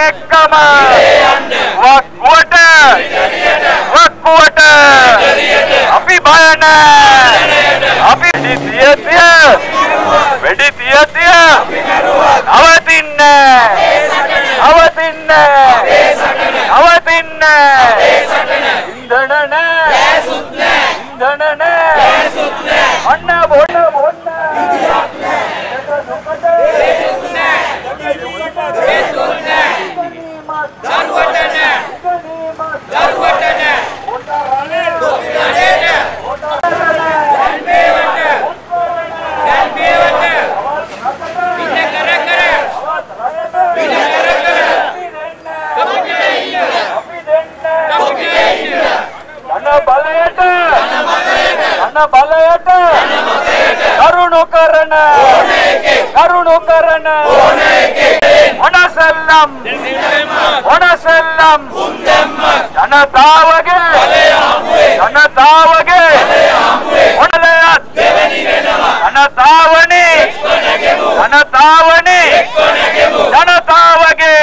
එක්කම වක්කුවට අපි බය නැහැ. අපි වෙඩි තියතිය ඉන්ධන නැහැ අන්න බොන්න බලයට කරුණු කරන ඔනසල්ලම් ජනතාවගේ ඔනලයත් ජනතාවගේ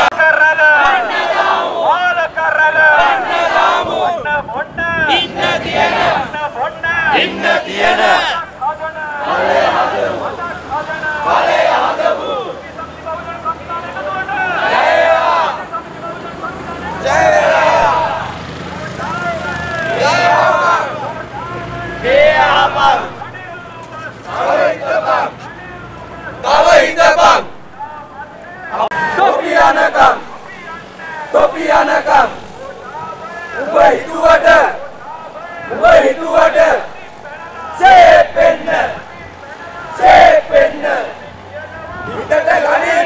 Topianakan Ubah itu ada Sepenna Ditata gani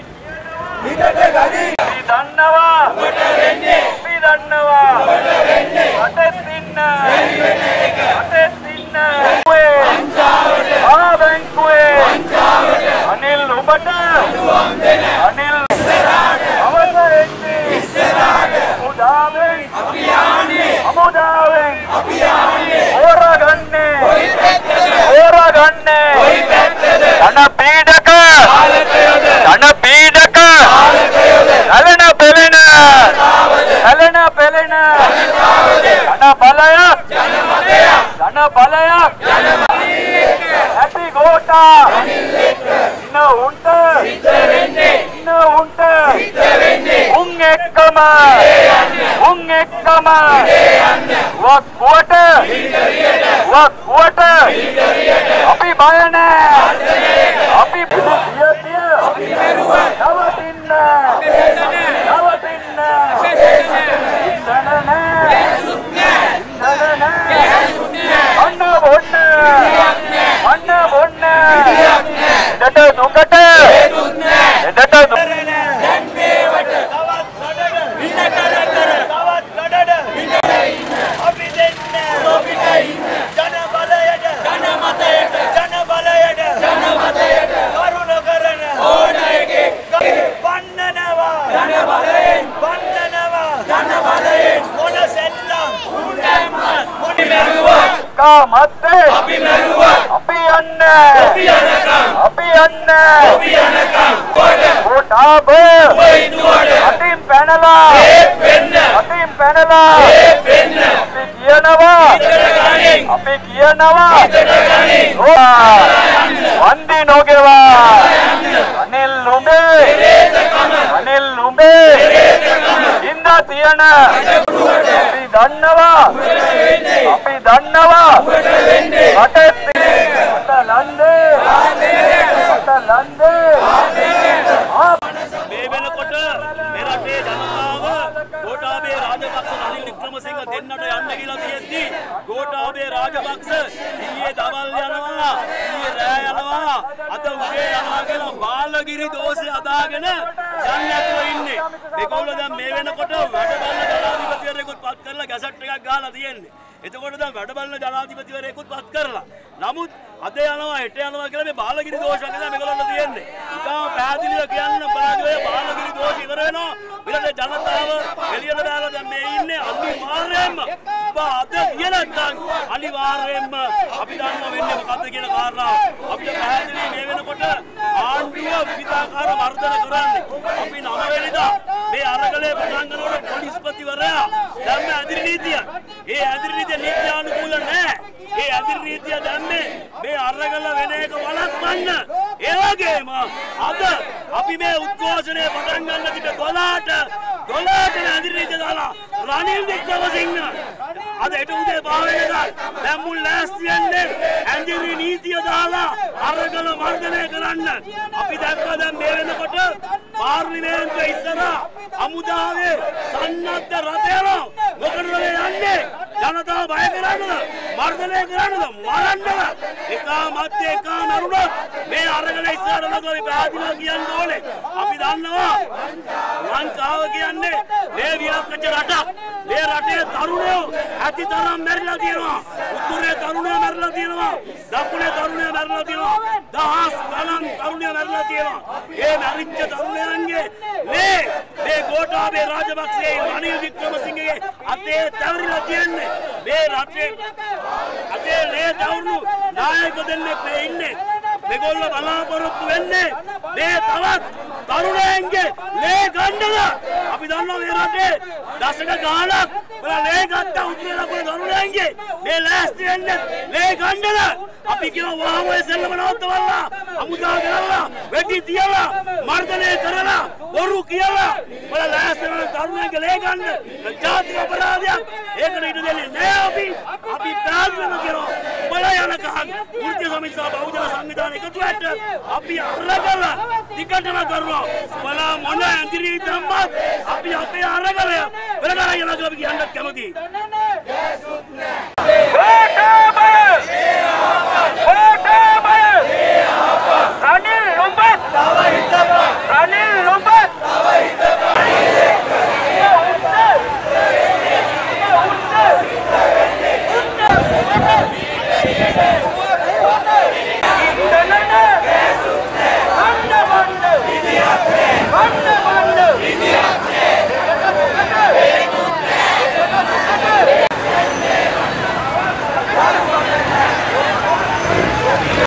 Anil Ubata Anil Happy Gota Ungekkama Wakkuwata අපි බය නැහැ අපි නවතින්න අන්න බොන්න එදට දුකට Mate api anna Kotabe atim panela api kiyanawa wandi nogewa anil lumbe inda tiyana අපි දන්නවා මේ වෙනකොට මේ රටේ ජනතාව ගෝඨාභය රාජපක්ෂ රනිල් වික්‍රමසිංහ දෙන්නට යන්න කියලා තියෙද්දි ගෝඨාභය රාජපක්ෂ ඊයේ දවල් යනවා ඊයේ රෑ යනවා අද උදේ යනවා කියලා බාලගිරි දෝෂය අදාගෙන යන්නේ නැතුව ඉන්නේ මේගොල්ලෝ දැන් මේ වෙනකොට වැඩ බලන ජනාධිපතිවරයෙකුත් පත් කරලා ගැසට් එකක් ගහලා තියෙන්නේ එතකොට දැන් වැඩ බලන ජනාධිපතිවරයෙකුත් පත් කරලා නමුත් අද යනවා හෙට යනවා කියලා මේ බාලගිරි දෝෂයක් නිසා මේගොල්ලෝ තියෙන්නේ ඉතාලම පැහැදිලිව කියන්න බලාගෙන බාලගිරි දෝෂ ඉවර වෙනවා ඊළඟ ජනතාව එළියට දාලා දැන් මේ ඉන්නේ අනිවාර්යයෙන්ම අද කියන නැත්නම් අනිවාර්යයෙන්ම අපි දන්නවා වෙන්නේ මොකද්ද කියන කාරණාව අපිට පැහැදිලි මේ වෙනකොට ආණ්ඩුව විවිධාකාර වර්ධන කරන්නේ අපි 9 වෙනිදා නීතිය. ඒ ඇඳිරි නීතිය නීත්‍යානුකූල නැහැ. ඒ ඇඳිරි නීතිය දැම්මේ මේ අරගල වෙන එක වළක්වන්න. ඒ වගේම අද අපි මේ උද්ඝෝෂණය පටන් ගන්න තිබෙ 12ට ඇඳිරි නීතිය දාලා රනිල් වික්‍රමසිංහ අද හෙට උදේ 5 වෙනිදා දැන් මුල් ලෑස්ති වෙන්නේ ඇඳිරි නීතිය දාලා අරගල මර්ධනය කරන්න. අපි දැක්කා දැන් මේ වෙනකොට පාර්ලිමේන්තුවේ ඉස්සරහා අමුදාවේ සන්නද්ධ රථයන මොකටද යන්නේ? ජනතාව බය කරන්නද? මර්ධනය කරන්නද? මරන්නද? එකා මැත්තේ එකා නරුණොත් මේ අරගල ඉස්සරහට නගරේ පැහැදිලිව කියන්න ඕනේ. අපි දන්නවා ලංකාව කියන්නේ මේ විරක්කච්ච රටක්. මේ රටේ තරුණයෝ ඇතිතරම් මැරිලා තියෙනවා. උතුරේ තරුණයෝ මැරිලා තියෙනවා. දකුණේ තරුණයෝ මැරිලා තියෙනවා. දහස් ගණන් තරුණයෝ මැරිලා තියෙනවා. මේ මැරිච්ච තරුණයන්ගේ මේ ගෝඨාභය රාජපක්ෂගේ රනිල් වික්‍රමසිංහගේ අතේ තවරිලා කියන්නේ මේ රටේ අතේ මේ තරුණු නායක දෙන්නෙක් මේ ඉන්නේ. මේගොල්ලෝ බලාපොරොත්තු වෙන්නේ මේ තවත් තරුණයන්ගේ ලේ ගන්නද? අපි දන්නවා මේ රටේ දශක ගාණක් බලා ලේ ගත්ත උතුරේ ලකුණු තරුණයන්ගේ මේ ලෑස්ති වෙන්නේ ලේ ගන්නද? අපි කියන වහවය සෙල්ලම නවත්තවලා අමුදා කරලා වෙඩි තියලා මර්ධනය කරලා බොරු කියලා බලා ලෑස්ති වෙන තරුණයන්ගේ ලේ ගන්න ජාතික අපරාධයක්. ඒකට ඉඩ දෙන්නේ නෑ අපි පැහැදිලිවම කියනවා බලා යන කහන් වෘත්තීය සමිතිය බහුජන සංවිධාන එකතුවට අපි අරගල ටිකටම කරනවා. බලා මොන ඇඳිරි ධම්මත් අපි අපේ අරගලය වෙනකරගෙන අපි කියන්නත් කැමතියි.